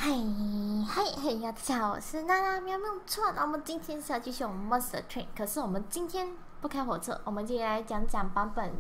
嗨呀，大家好，我是娜娜喵，没有错。那我们今天是要继续我们 Monster Train，可是我们今天不开火车，我们接下来讲版本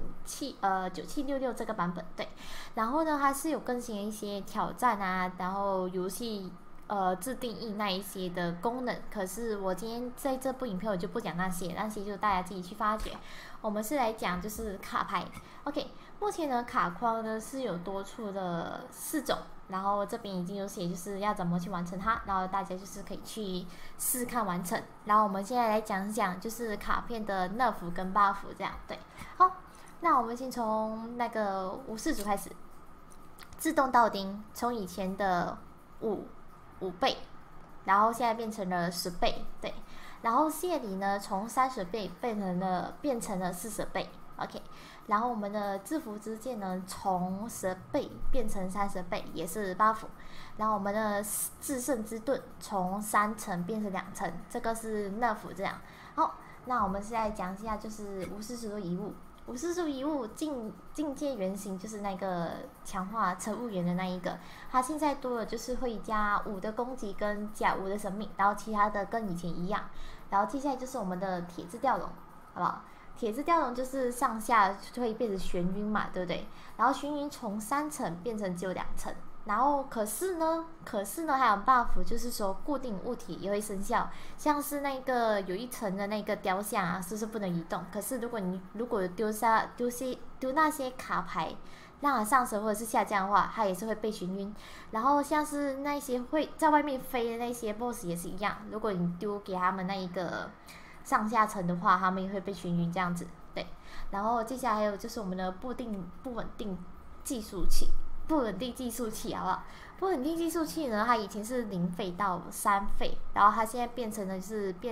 9766这个版本，对。然后呢，它是有更新一些挑战啊，然后游戏自定义那一些的功能。可是我今天在这部影片我就不讲那些就大家自己去发掘。我们是来讲就是卡牌 ，OK。目前呢，卡框呢是有多出了4种。然后这边已经有写就是要怎么去完成它，然后大家就是可以去试看完成。然后我们现在来讲讲就是卡片的 nerf 跟 buff 这样，对。好，那我们先从那个武士组开始，自动倒钉从以前的5倍，然后现在变成了10倍，对。然后谢礼呢从30倍变成了40倍。OK， 然后我们的制服之剑呢，从10倍变成30倍，也是buff。然后我们的制胜之盾从3层变成2层，这个是 nerf 这样。好，那我们现在讲一下，就是无视速度遗物。无视速度遗物境界原型就是那个强化乘务员的那一个，它现在多了就是会加5的攻击跟加5的生命，然后其他的跟以前一样。然后接下来就是我们的铁质吊龙，好不好？铁质吊龙就是上下会变成眩晕嘛，对不对？然后眩晕从3层变成只有2层，然后可是呢还有 buff， 就是说固定物体也会生效，像是那个有1层的那个雕像啊，是不是不能移动？可是如果丢那些卡牌，让它上升或者是下降的话，它也是会被眩晕。然后像是那些会在外面飞的那些 boss 也是一样，如果你丢给他们那一个上下层的话，他们也会被眩晕这样子，对。然后接下来还有就是我们的不稳定计数器，好不好？不稳定计数器呢，它以前是0费到3费，然后它现在变成了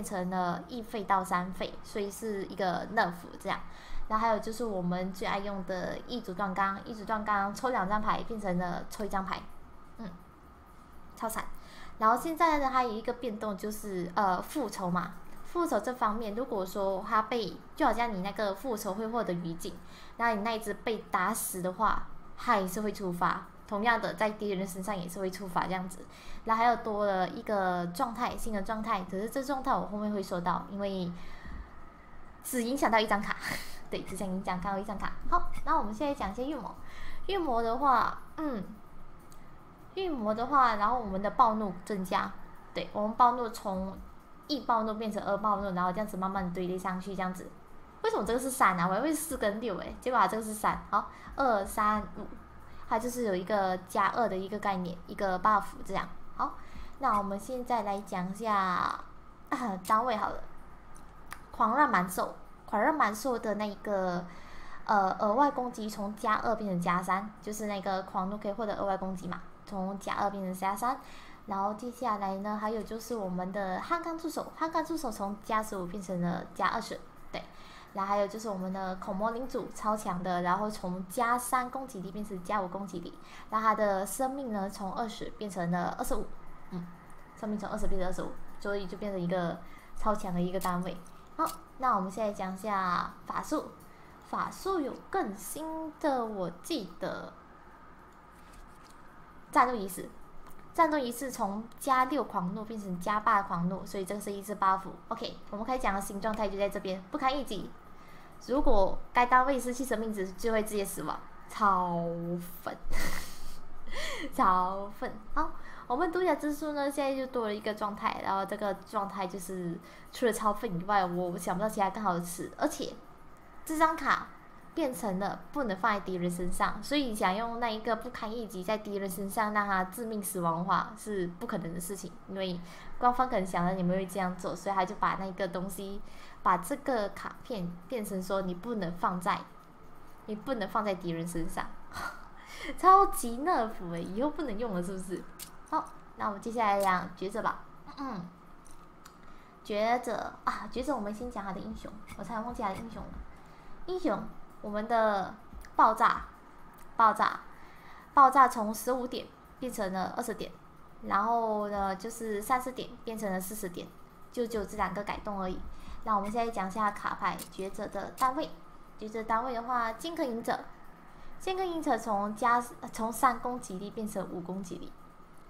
1费到3费，所以是一个 nerf 这样。然后还有就是我们最爱用的异族断钢，抽2张牌变成了抽1张牌，超惨。然后现在呢，它有一个变动就是复仇嘛。复仇这方面，如果说他就好像你那个复仇会获得余烬，那你那一只被打死的话，它也是会触发。同样的，在敌人身上也是会触发这样子。然后还有多了一个新的状态，可是这状态我后面会说到，因为只影响到1张卡，对，只想影响到1张卡。好，那我们现在讲一下御魔。御魔的话，然后我们的暴怒增加，对，我们暴怒从1暴怒变成2暴怒，然后这样子慢慢堆叠上去，这样子。为什么这个是3啊？我以为是4跟6结果它这个是3。好，2、3、5，它就是有一个加2的一个概念，一个 buff 这样。好，那我们现在来讲一下单位好了。狂热蛮兽的那个额外攻击从加2变成加3，就是那个狂怒可以获得额外攻击嘛，从加2变成加3。然后接下来呢，还有就是我们的汉钢助手从加15变成了加20，对。然后还有就是我们的恐魔领主超强的，然后从加3攻击力变成加5攻击力，然后他的生命呢从20变成了25，生命从20变成25，所以就变成一个超强的一个单位。好，那我们现在讲一下法术有更新的，我记得战斗仪式从加6狂怒变成加8狂怒，所以这是一次 buff。OK， 我们开始讲的新状态就在这边，不堪一击。如果该单位失去生命值，就会直接死亡，超粉。好，我们独角之术呢，现在就多了一个状态，然后这个状态就是除了超粉以外，我想不到其他更好的词，而且这张卡变成了不能放在敌人身上，所以想用那一个不堪一击在敌人身上让他致命死亡的话是不可能的事情，因为官方可能想到你们会这样做，所以他就把那个东西，把这个卡片变成说你不能放在敌人身上，超级 nerf 以后不能用了是不是？好，那我们接下来讲抉择吧。抉择我们先讲他的英雄，我差点忘记他的英雄了。英雄，我们的爆炸从15点变成了20点，然后呢就是30点变成了40点，就只有这2个改动而已。那我们现在讲一下卡牌抉择的单位。抉择单位的话，剑客隐者从3攻击力变成5攻击力，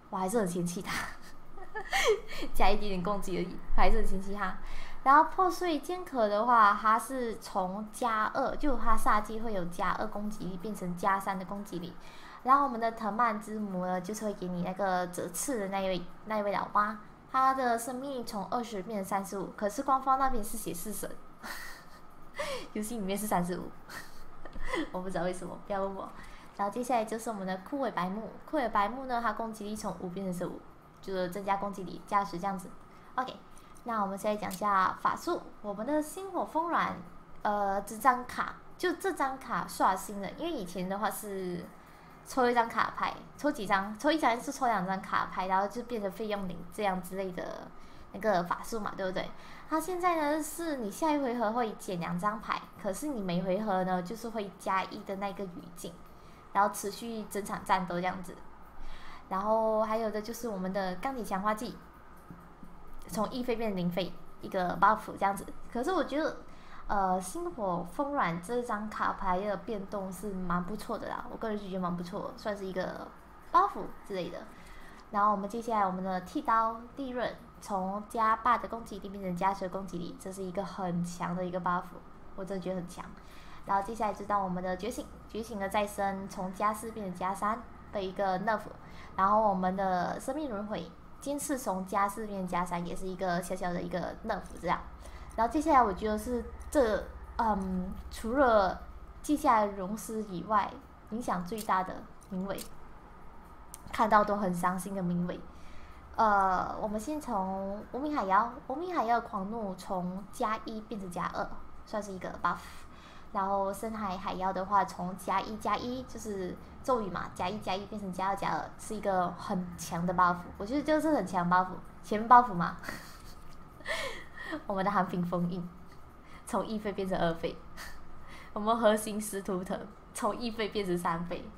我还是很嫌弃他，加一点点攻击而已，还是很嫌弃他。然后破碎剑壳的话，它是从+2，就它煞技会有+2攻击力变成+3的攻击力。然后我们的藤蔓之母呢，就是会给你那个折刺的那一位老妈，她的生命力从20变成35，可是官方那边是写40，游戏里面是35，我不知道为什么，不要问我。然后接下来就是我们的枯萎白木，枯萎白木呢，它攻击力从5变成15，就是增加攻击力+10这样子。OK， 那我们现在讲一下法术，我们的星火风卵，这张卡就这张卡刷新了，因为以前的话是抽一张卡牌，抽几张，抽一张是抽2张卡牌，然后就变成费用0这样之类的那个法术嘛，对不对？它现在呢是你下一回合会减2张牌，可是你每回合呢就是会+1的那个语境。然后持续整场战斗这样子，然后还有的就是我们的钢铁强化剂，从1费变成0费，一个 buff 这样子。可是我觉得，星火风卵这张卡牌的变动是蛮不错的啦，我个人就觉得蛮不错，算是一个 buff 之类的。然后我们接下来我们的剃刀利润，从+8的攻击力变成+10的攻击力，这是一个很强的一个 buff， 我真的觉得很强。然后接下来就到我们的觉醒，觉醒的再生从+4变成+3的一个 nerf， 然后我们的生命轮回尖刺从+4变成+3，也是一个小小的一个 nerf 这样。然后接下来我觉得是除了接下来融尸以外，影响最大的名尾，看到都很伤心的名尾。我们先从无名海妖，无名海妖的狂怒从+1变成+2，算是一个 buff。然后深海海妖的话，从+1+1就是咒语嘛，+1+1变成+2+2，是一个很强的 buff， 我觉得就是很强 buff， 前面 buff 嘛。我们的寒冰封印从1费变成2费，我们核心石图腾从1费变成3费。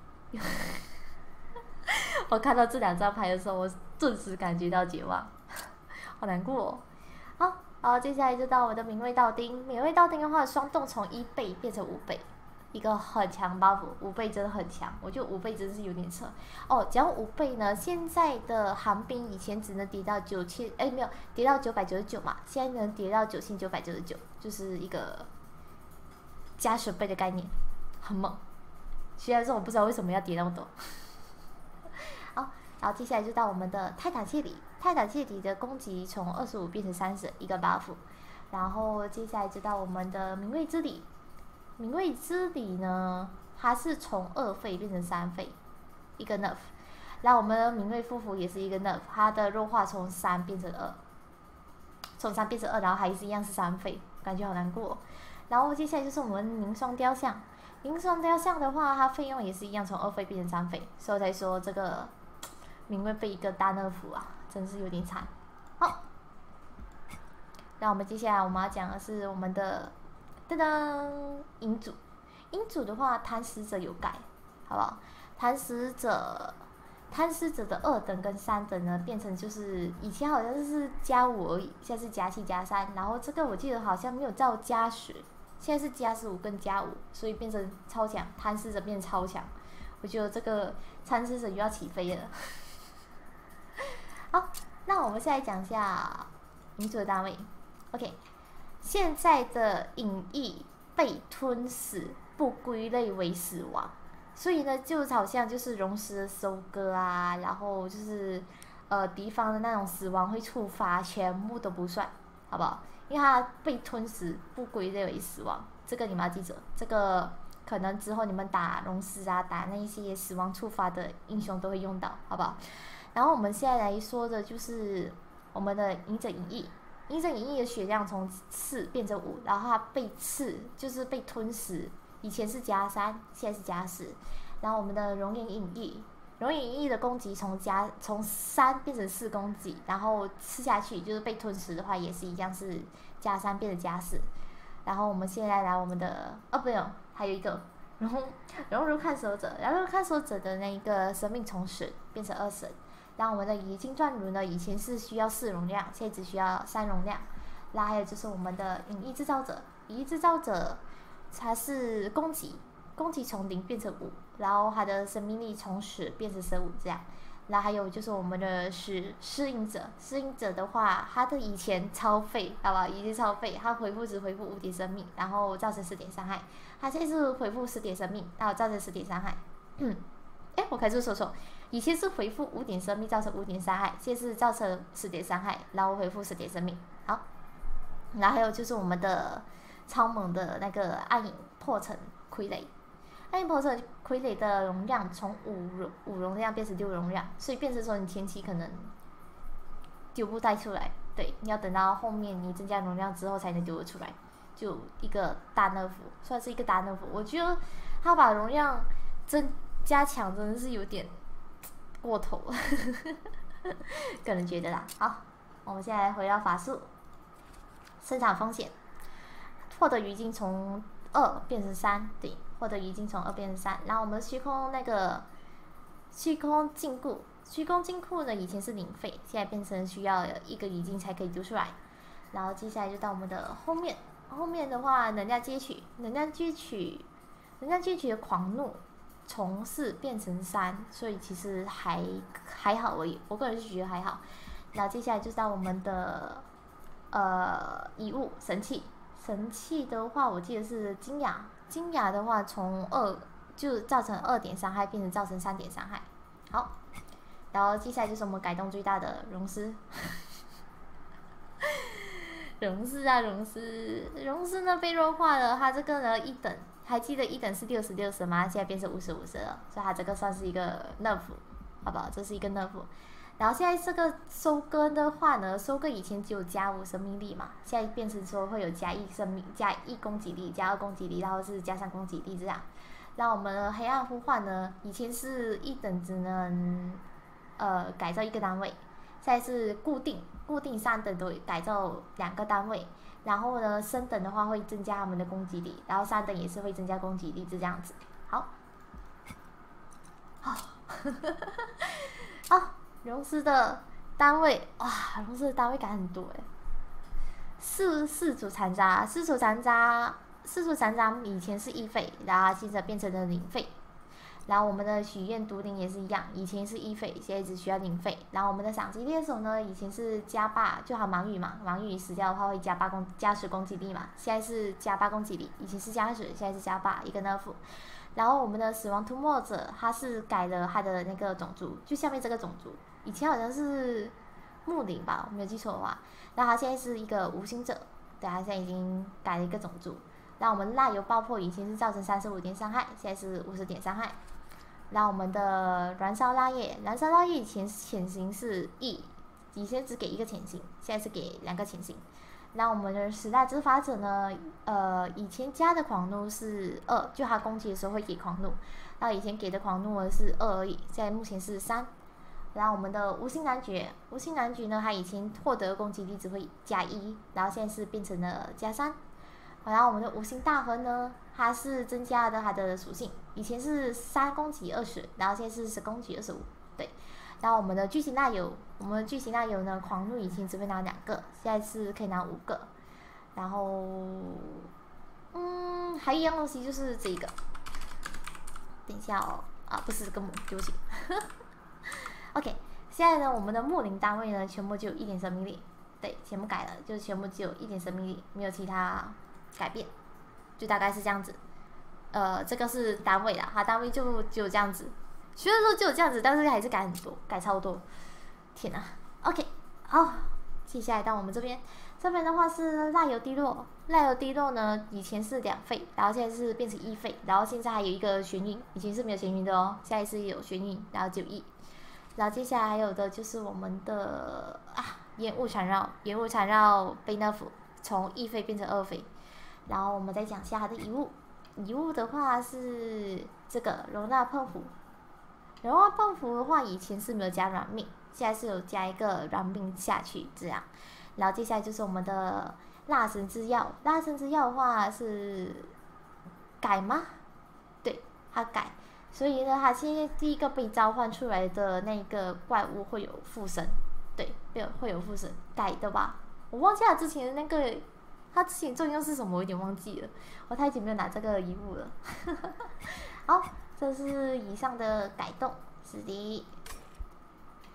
我看到这2张牌的时候，我顿时感觉到绝望，好难过哦。好。好，接下来就到我的名位道丁。名位道丁的话，双动从1倍变成5倍，一个很强 buff，5倍真的很强，我觉得5倍真的是有点扯。哦，讲5倍呢，现在的寒冰以前只能跌到9000，没有跌到999嘛，现在能跌到9999，就是一个加10倍的概念，很猛。虽然说我不知道为什么要跌那么多。好，然后接下来就到我们的泰坦切里。泰坦切里的攻击从25变成30，一个 buff。然后接下来就到我们的明卫之礼。明卫之礼呢，它是从2费变成3费，一个 nerf。然后我们的明卫夫妇也是一个 nerf， 它的弱化从3变成2，从3变成2，然后还是一样是3费，感觉好难过。然后接下来就是我们凝霜雕像。凝霜雕像的话，它费用也是一样，从2费变成3费，所以我才说这个明卫被一个大 nerf 啊。真是有点惨。好，那我们接下来我们要讲的是我们的噔噔银主。银主的话，贪食者有改，好不好？贪食者的2等跟3等呢，变成就是以前好像是+5而已，现在是+7+3，然后这个我记得好像没有到+10，现在是+15跟+5，所以变成超强，贪食者变超强。我觉得这个贪食者又要起飞了。好，那我们现在讲一下银主的单位。OK， 现在的隐逸被吞噬，不归类为死亡，所以呢，就好像就是融石的收割啊，然后就是敌方的那种死亡会触发，全部都不算，好不好？因为它被吞噬，不归类为死亡，这个你们要记着。这个可能之后你们打融石啊，打那些死亡触发的英雄都会用到，好不好？然后我们现在来说的就是我们的隐者隐逸。隐者隐逸的血量从4变成5，然后它被刺就是被吞噬，以前是+3，现在是+4。然后我们的熔岩隐逸，熔岩隐逸的攻击从3变成4攻击，然后吃下去就是被吞噬的话也是一样是+3变成+4。然后我们现在来我们的不用，还有一个熔炉看守者，然后看守者的那一个生命从10变成20。然后我们的冶金钻炉呢，以前是需要4容量，现在只需要3容量。然后还有就是我们的隐逸制造者，隐逸制造者它是攻击从0变成5，然后它的生命力从10变成15这样。 然后还有就是我们的适应者，适应者的话，他的以前超废，好吧，以前超废，他回复只回复5点生命，然后造成10点伤害。他现在是回复10点生命，然后造成10点伤害。我开始说错，以前是回复5点生命造成5点伤害，现在是造成10点伤害，然后回复10点生命。好，然后还有就是我们的超猛的那个暗影破城傀儡。暗影破城傀儡的容量从5容量变成6容量，所以变成说你前期可能丢不带出来，对，你要等到后面你增加容量之后才能丢得出来，就一个大 nerf， 算是一个大 nerf。我觉得他把容量加强真的是有点过头了，个人觉得啦。好，我们现在回到法术，生产风险，获得余烬从2变成3，对。获得余烬从2变成3，然后我们虚空禁锢，虚空禁锢呢以前是0费，现在变成需要1个余烬才可以丢出来。然后接下来就到我们的后面的话，能量攫取的狂怒从4变成3，所以其实还好而已，我个人是觉得还好。然后接下来就到我们的遗物神器的话，我记得是金牙的话，从2就造成2点伤害，变成造成3点伤害。好，然后接下来就是我们改动最大的融丝。融丝呢被弱化了，它这个呢1等，还记得1等是60吗？现在变成50了，所以它这个算是一个 nerf， 好不好？这是一个 nerf。然后现在这个收割的话呢，收割以前只有加5生命力嘛，现在变成说会有加1生命、加1攻击力、加2攻击力，然后是加3攻击力这样。然后我们的黑暗呼唤呢，以前是1等只能改造1个单位，现在是固定3等都改造2个单位。然后呢，升等的话会增加他们的攻击力，然后3等也是会增加攻击力，就这样子。好，融丝的单位，哇，融丝的单位改很多哎。四组残渣以前是1费，然后现在变成了0费。然后我们的许愿毒灵也是一样，以前是1费，现在只需要0费。然后我们的赏击猎手呢，以前是加8，就好盲语嘛，盲语死掉的话会加10攻击力嘛，现在是加8攻击力，以前是加10，现在是加8，一个 nerf。然后我们的死亡涂抹者，他是改了他的那个种族，就下面这个种族，以前好像是木灵吧，我没有记错的话。然后他现在是一个无心者，对，他现在已经改了一个种族。然后我们蜡油爆破以前是造成35点伤害，现在是50点伤害。然后我们的燃烧蜡叶以前潜行是1，以前只给1个潜行，现在是给2个潜行。然后我们的10大执法者呢，以前加的狂怒是2，就他攻击的时候会给狂怒，然后以前给的狂怒呢是2而已，现在目前是3。然后我们的无心男爵呢，他以前获得攻击力只会加1，然后现在是变成了加3。然后我们的无心大亨呢，它是增加了它的属性，以前是3攻击20，然后现在是10攻击25，对。然后我们的巨型蜡油呢，狂怒以前只会拿2个，现在是可以拿5个。然后，还有一样东西就是这个，等一下哦，不是这个对不起。OK， 现在呢，我们的木灵单位呢，全部就有1点生命力，对，全部改了，就是全部只有1点生命力，没有其他改变，就大概是这样子。这个是单位啦，它单位就只有这样子。虽然说只有这样子，但是还是改很多，改超多。天哪 ！OK， 好，接下来到我们这边的话是蜡油滴落呢，以前是2费，然后现在是变成1费，然后现在还有一个玄云，以前是没有玄云的哦，现在是有玄云，然后只有1。然后接下来还有的就是我们的烟雾缠绕被 nerf， 从1费变成2费。然后我们再讲一下它的遗物的话是这个容纳碰斧的话，以前是没有加软命，现在是有加一个软命下去这样。然后接下来就是我们的蜡神之钥的话是改吗？对，它改。所以呢，它现在第一个被召唤出来的那个怪物会有附身，对，会有附身改的吧？我忘记了之前的那个，它之前作用是什么，我有点忘记了。我太久没有拿这个遗物了。好，这是以上的改动，是的。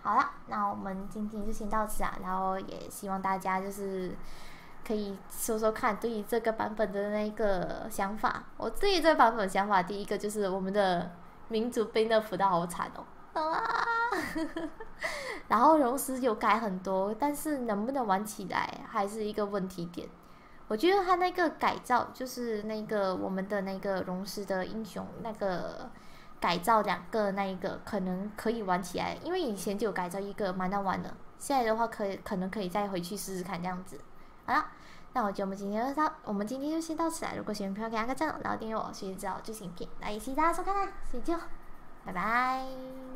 好了，那我们今天就先到此啊，然后也希望大家就是可以说说看对于这个版本的那个想法。我对于这个版本的想法，第一个就是我们的民族被nerf到好惨哦，啊，然后容时有改很多，但是能不能玩起来还是一个问题点。我觉得他那个改造，就是那个我们的那个容时的英雄那个改造2个那一个可能可以玩起来，因为以前就有改造一个蛮难玩的，现在的话可能可以再回去试试看这样子。好了，那我觉得我们今天就先到此了。如果喜欢的朋友可以按个赞，然后订阅我，随时知道最新影片。那也谢谢大家收看啦，睡觉，拜拜。